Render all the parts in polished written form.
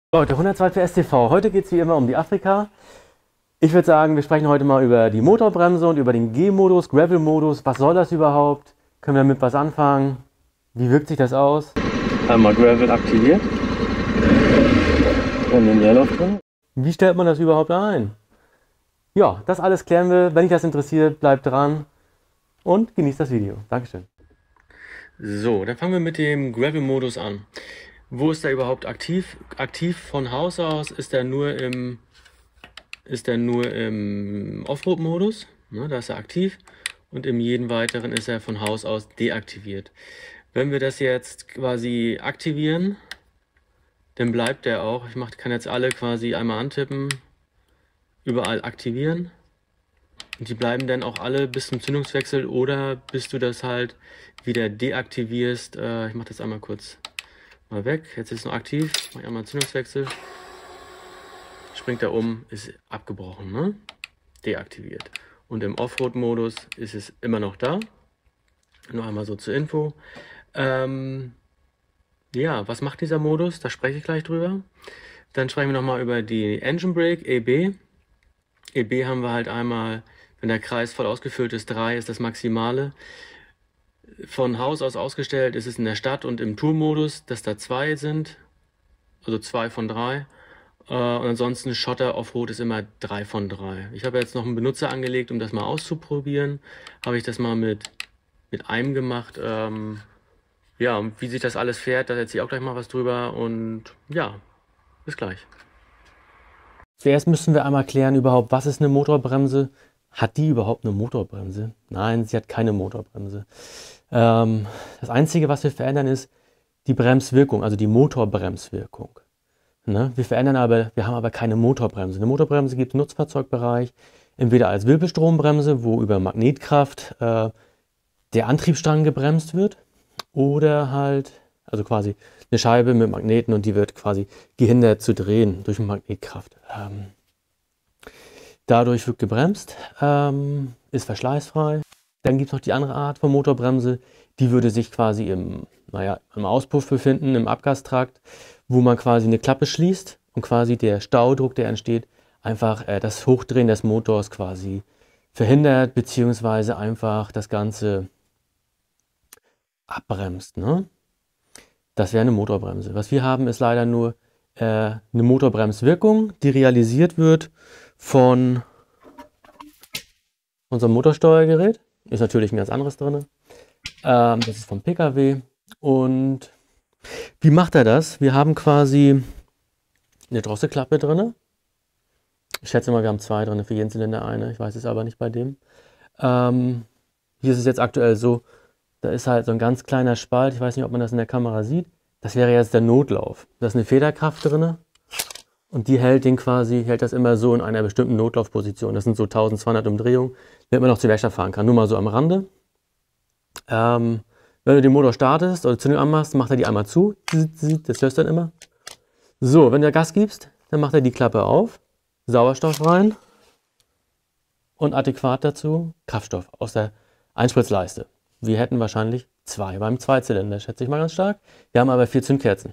Leute, 102 PS TV. Heute geht es wie immer um die Afrika. Ich würde sagen, wir sprechen heute mal über die Motorbremse und über den G-Modus, Gravel-Modus. Was soll das überhaupt? Können wir damit was anfangen? Wie wirkt sich das aus? Einmal Gravel aktiviert. Und den Leerlauf drin. Wie stellt man das überhaupt ein? Ja, das alles klären wir. Wenn dich das interessiert, bleibt dran und genießt das Video. Dankeschön. So, dann fangen wir mit dem Gravel-Modus an. Wo ist er überhaupt aktiv? Aktiv von Haus aus ist er nur im Offroad-Modus. Ne, da ist er aktiv. Und im jeden weiteren ist er von Haus aus deaktiviert. Wenn wir das jetzt quasi aktivieren, dann bleibt er auch. Kann jetzt alle quasi einmal antippen, überall aktivieren. Und die bleiben dann auch alle bis zum Zündungswechsel oder bis du das halt wieder deaktivierst. Ich mache das einmal kurz mal weg. Jetzt ist es noch aktiv. Mache ich einmal Zündungswechsel. Springt er um, ist abgebrochen, ne? Deaktiviert. Und im Offroad-Modus ist es immer noch da. Noch einmal so zur Info. Ja, was macht dieser Modus? Da spreche ich gleich drüber. Dann sprechen wir nochmal über die Engine Brake, EB. EB haben wir halt einmal, wenn der Kreis voll ausgefüllt ist, 3 ist das Maximale. Von Haus aus ausgestellt ist es in der Stadt und im Tour-Modus, dass da 2 sind, also 2 von 3. Und ansonsten Schotter Offroad ist immer 3 von 3. Ich habe jetzt noch einen Benutzer angelegt, um das mal auszuprobieren. Habe ich das mal mit einem gemacht. Ja, und wie sich das alles fährt, da erzähle ich auch gleich mal was drüber. Und ja, bis gleich. Zuerst müssen wir einmal klären überhaupt, was ist eine Motorbremse? Hat die überhaupt eine Motorbremse? Nein, sie hat keine Motorbremse. Das Einzige, was wir verändern, ist die Bremswirkung, also die Motorbremswirkung. Ne? Wir haben aber keine Motorbremse. Eine Motorbremse gibt es im Nutzfahrzeugbereich, entweder als Wirbelstrombremse, wo über Magnetkraft der Antriebsstrang gebremst wird, oder halt, also quasi eine Scheibe mit Magneten und die wird quasi gehindert zu drehen durch Magnetkraft. Dadurch wird gebremst, ist verschleißfrei. Dann gibt es noch die andere Art von Motorbremse, die würde sich quasi im Auspuff befinden, im Abgastrakt, wo man quasi eine Klappe schließt und quasi der Staudruck, der entsteht, einfach das Hochdrehen des Motors quasi verhindert, beziehungsweise einfach das Ganze abbremst. Ne? Das wäre eine Motorbremse. Was wir haben, ist leider nur eine Motorbremswirkung, die realisiert wird von unserem Motorsteuergerät. Ist natürlich ein ganz anderes drin. Das ist vom PKW. Und wie macht er das? Wir haben quasi eine Drosselklappe drin. Ich schätze mal, wir haben 2 drin, für jeden Zylinder eine. Ich weiß es aber nicht bei dem. Hier ist es jetzt aktuell so, da ist halt so ein ganz kleiner Spalt. Ich weiß nicht, ob man das in der Kamera sieht. Das wäre jetzt der Notlauf. Da ist eine Federkraft drin. Und die hält das immer so in einer bestimmten Notlaufposition. Das sind so 1200 Umdrehungen, damit man noch zur Werkstatt fahren kann. Nur mal so am Rande. Wenn du den Motor startest oder Zündung anmachst, macht er die einmal zu. Das löst dann immer. So, wenn du Gas gibst, dann macht er die Klappe auf, Sauerstoff rein und adäquat dazu Kraftstoff aus der Einspritzleiste. Wir hätten wahrscheinlich 2 beim Zweizylinder, schätze ich mal ganz stark. Wir haben aber 4 Zündkerzen.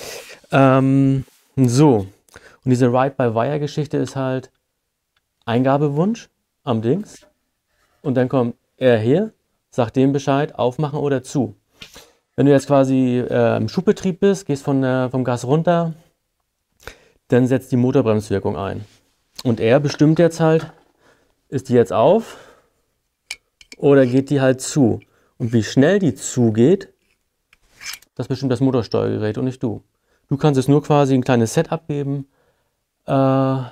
So. Und diese Ride-by-Wire-Geschichte ist halt Eingabewunsch am Dings. Und dann kommt er her, sagt dem Bescheid, aufmachen oder zu. Wenn du jetzt quasi im Schubbetrieb bist, gehst vom Gas runter, dann setzt die Motorbremswirkung ein. Und er bestimmt jetzt halt, ist die jetzt auf oder geht die halt zu. Und wie schnell die zugeht, das bestimmt das Motorsteuergerät und nicht du. Du kannst es nur quasi ein kleines Setup geben, ja,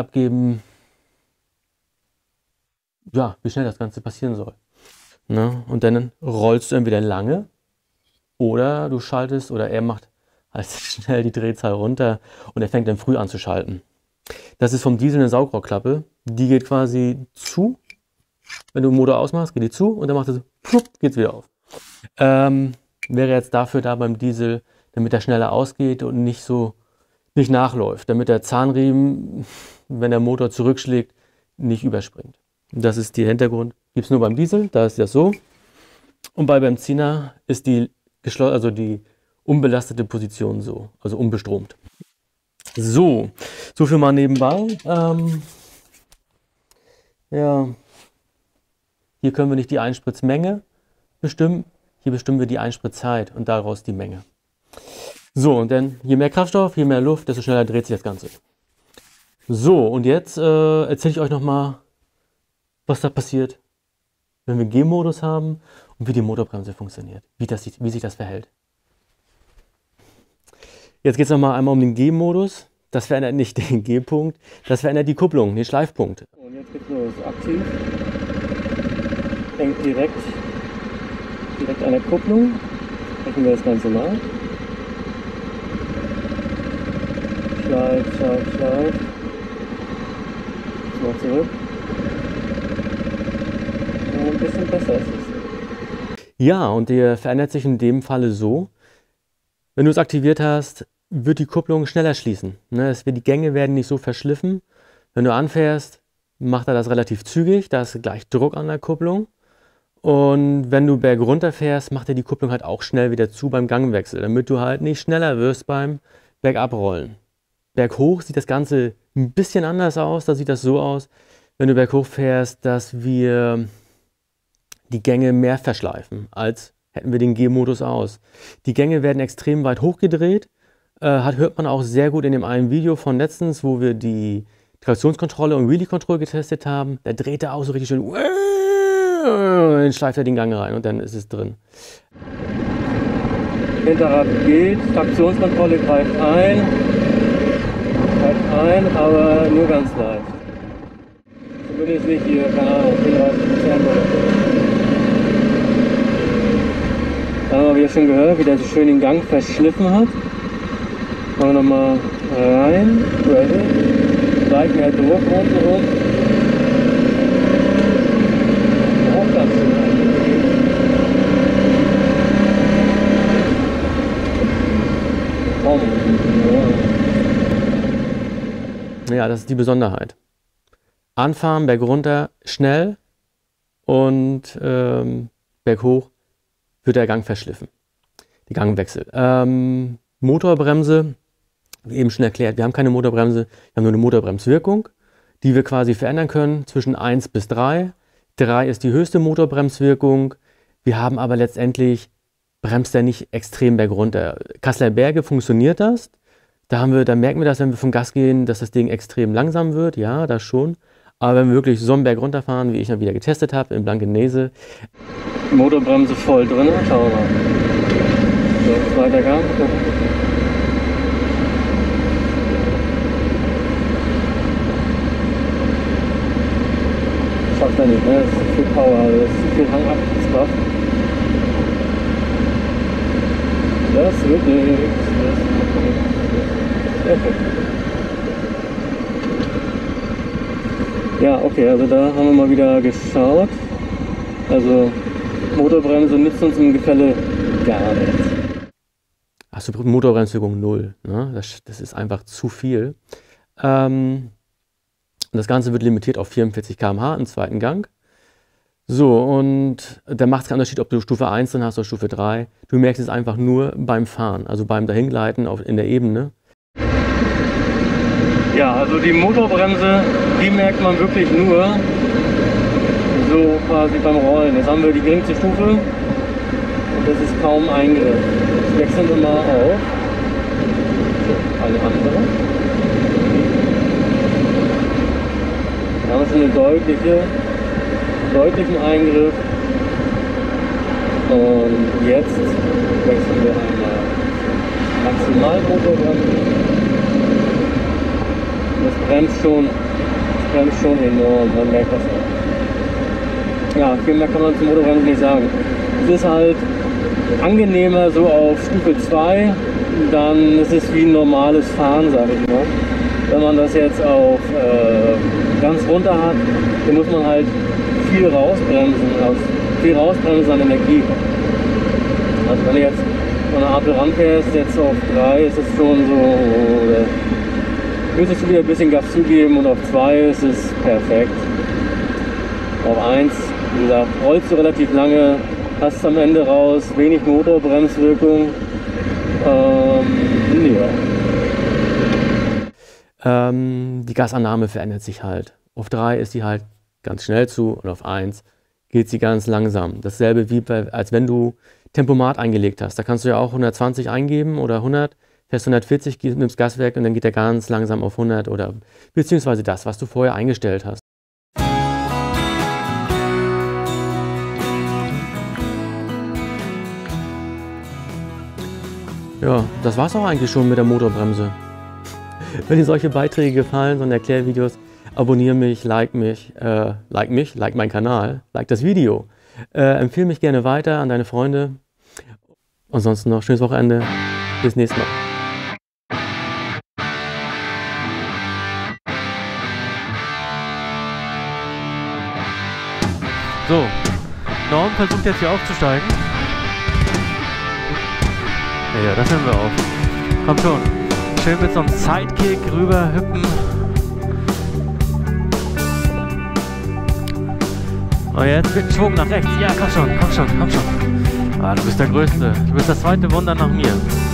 wie schnell das Ganze passieren soll. Ne? Und dann rollst du entweder lange oder du schaltest oder er macht halt schnell die Drehzahl runter und er fängt dann früh an zu schalten. Das ist vom Diesel eine Saugrohrklappe, die geht quasi zu. Wenn du den Motor ausmachst, geht die zu und dann macht er so, geht es wieder auf. Wäre jetzt dafür da beim Diesel, damit er schneller ausgeht und nicht nachläuft, damit der Zahnriemen, wenn der Motor zurückschlägt, nicht überspringt. Das ist der Hintergrund. Gibt es nur beim Diesel, da ist das so. Und bei Benziner ist die unbelastete Position so, also unbestromt. So viel mal nebenbei. Ja, hier können wir nicht die Einspritzmenge bestimmen. Hier bestimmen wir die Einspritzzeit und daraus die Menge. So, und dann je mehr Kraftstoff, je mehr Luft, desto schneller dreht sich das Ganze. So, und jetzt erzähle ich euch nochmal, was da passiert, wenn wir G-Modus haben und wie die Motorbremse funktioniert, wie sich das verhält. Jetzt geht es nochmal einmal um den G-Modus. Das verändert nicht den G-Punkt, das verändert die Kupplung, den Schleifpunkt. Und jetzt geht es los, aktiv. Hängt direkt an der Kupplung. Sprechen wir das Ganze mal. Schleif. Mal zurück. Ja, ein bisschen besser ist es. Ja, und der verändert sich in dem Falle so, wenn du es aktiviert hast, wird die Kupplung schneller schließen. Die Gänge werden nicht so verschliffen. Wenn du anfährst, macht er das relativ zügig, da ist gleich Druck an der Kupplung. Und wenn du bergunter fährst, macht er die Kupplung halt auch schnell wieder zu beim Gangwechsel, damit du halt nicht schneller wirst beim Bergabrollen. Berghoch sieht das Ganze ein bisschen anders aus. Da sieht das so aus, wenn du berghoch fährst, dass wir die Gänge mehr verschleifen, als hätten wir den G-Modus aus. Die Gänge werden extrem weit hochgedreht. Hört man auch sehr gut in dem einen Video von letztens, wo wir die Traktionskontrolle und Wheelie Control getestet haben. Da dreht er auch so richtig schön, dann schleift er den Gang rein und dann ist es drin. Hinterrad geht, Traktionskontrolle greift ein, aber nur ganz leicht. Zumindest nicht hier, keine Ahnung, 34% oder so. Dann haben wir schon gehört, wie der so schön den Gang verschliffen hat. Machen wir nochmal rein, gleich mehr Druck rundherum. Auch ganz schön eingegeben. Ja, das ist die Besonderheit. Anfahren, bergunter, schnell und berghoch wird der Gang verschliffen. Die Gangwechsel. Motorbremse, wie eben schon erklärt, wir haben keine Motorbremse, wir haben nur eine Motorbremswirkung, die wir quasi verändern können zwischen 1 bis 3. 3 ist die höchste Motorbremswirkung. Wir haben aber letztendlich, bremst er nicht extrem bergunter. Kasseler Berge funktioniert das. Da merken wir das, wenn wir vom Gas gehen, dass das Ding extrem langsam wird. Ja, das schon. Aber wenn wir wirklich so einen Berg runterfahren, wie ich dann wieder getestet habe, in Blankenese. Motorbremse voll drin, schauen wir mal. So, zweiter Gang. Schafft er nicht, ne? Das ist zu viel Power, das ist zu viel Hangabskraft. Das wird nichts. Ja, okay, also da haben wir mal wieder geschaut. Also Motorbremse nützt uns im Gefälle gar nichts. Also Motorbremswirkung 0. Ne? Das ist einfach zu viel. Das Ganze wird limitiert auf 44 km/h im zweiten Gang. So, und da macht es keinen Unterschied, ob du Stufe 1 drin hast oder Stufe 3. Du merkst es einfach nur beim Fahren, also beim Dahingleiten in der Ebene. Ja, also die Motorbremse, die merkt man wirklich nur so quasi beim Rollen. Jetzt haben wir die geringste Stufe und das ist kaum Eingriff. Jetzt wechseln wir mal auf eine andere. Da haben wir schon einen deutlichen Eingriff. Und jetzt wechseln wir einmal Maximalmotorbremse. Das bremst schon enorm, man merkt das auch. Ja, viel mehr kann man zum Motorbremsen nicht sagen. Es ist halt angenehmer so auf Stufe 2, dann ist es wie ein normales Fahren, sage ich mal. Wenn man das jetzt auf ganz runter hat, dann muss man halt viel rausbremsen an Energie. Also wenn du jetzt von der Ampel ranfährst, jetzt auf 3 ist es schon so, müsstest du wieder ein bisschen Gas zugeben und auf 2 ist es perfekt. Auf 1, wie gesagt, rollst du relativ lange, hast am Ende raus, wenig Motorbremswirkung. Ja. Die Gasannahme verändert sich halt. Auf 3 ist die halt ganz schnell zu und auf 1 geht sie ganz langsam. Dasselbe wie als wenn du Tempomat eingelegt hast. Da kannst du ja auch 120 eingeben oder 100, fährst 140, nimmst Gas weg und dann geht er ganz langsam auf 100 oder beziehungsweise das, was du vorher eingestellt hast. Ja, das war's auch eigentlich schon mit der Motorbremse. Wenn dir solche Beiträge gefallen, so Erklärvideos, abonniere mich, like meinen Kanal, like das Video. Empfehle mich gerne weiter an deine Freunde. Ansonsten noch schönes Wochenende. Bis nächstes Mal. So, Norm versucht jetzt hier aufzusteigen. Ja, das hören wir auf. Komm schon. Schön mit so einem Sidekick rüber hüpfen. Und jetzt mit Schwung nach rechts. Ja, komm schon, komm schon, komm schon. Ah, du bist der Größte. Du bist das zweite Wunder nach mir.